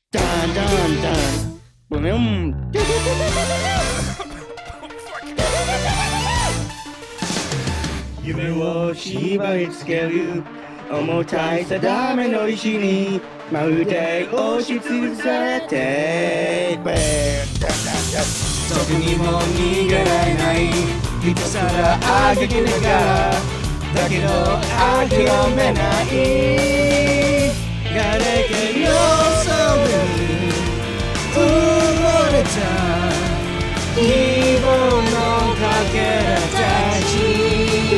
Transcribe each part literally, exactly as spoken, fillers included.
Dun dun dun. Boom.夢を縛り付ける重たい定めの石にまるで押しつぶされて特にも逃げられないひたすらあげきながらだけど諦めない誰かよそに埋もれた希望のかけらたち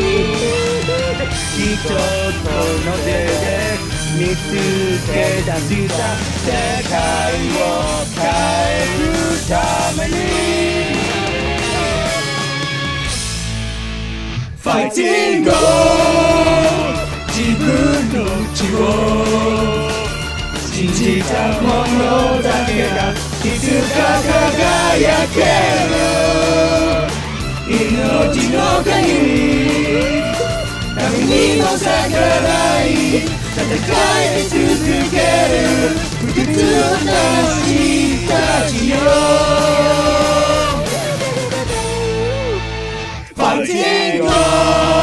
一つの手で見つけ出した世界を変えるために Fighting Goal 自分の血を信じたものだけがいつか輝ける命の限り神にも逆らない戦い続ける不屈な私たちよ Fighting Goal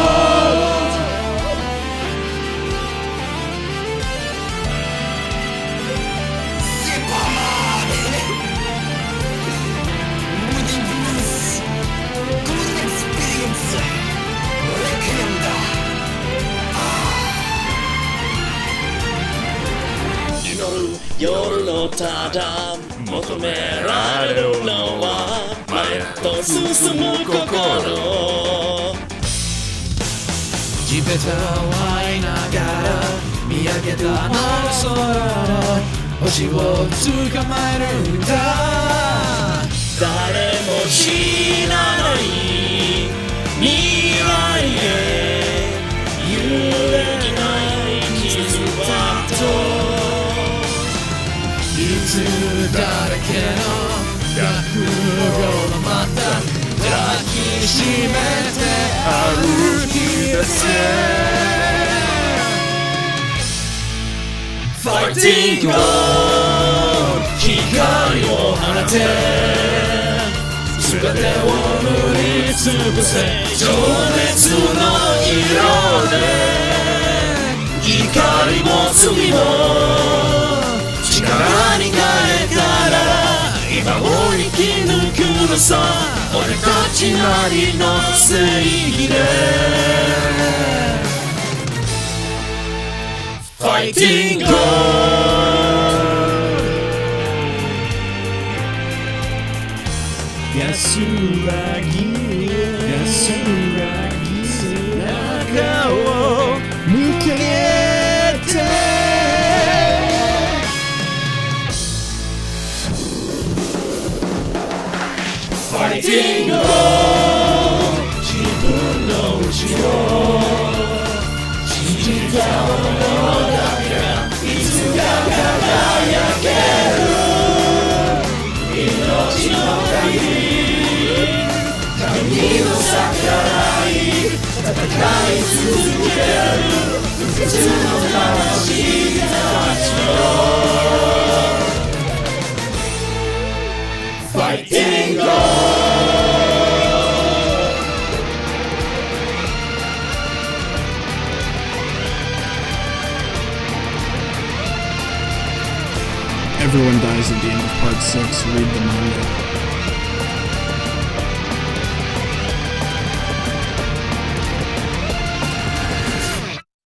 夜のただ求められるのは前と進む心地べたを舞いながら見上げたあの空星を捕まえるんだ誰も知らない未来へ揺れない傷跡いつだらけの覚悟のまた抱きしめて歩き出せ Fighting Goal 光を放て全てを塗りつぶせ情熱の色で光も罪も力に変えたら今を生き抜くのさ俺たちなりの正義で Fighting Goal 安らぎ安らぎ背中を向けてFighting Goal 自分の内を信じたものだけがいつか輝ける命の限り神の逆らい戦い続ける不屈の魂たちよ Fighting Goal Everyone dies at the end of part six. Read the manga.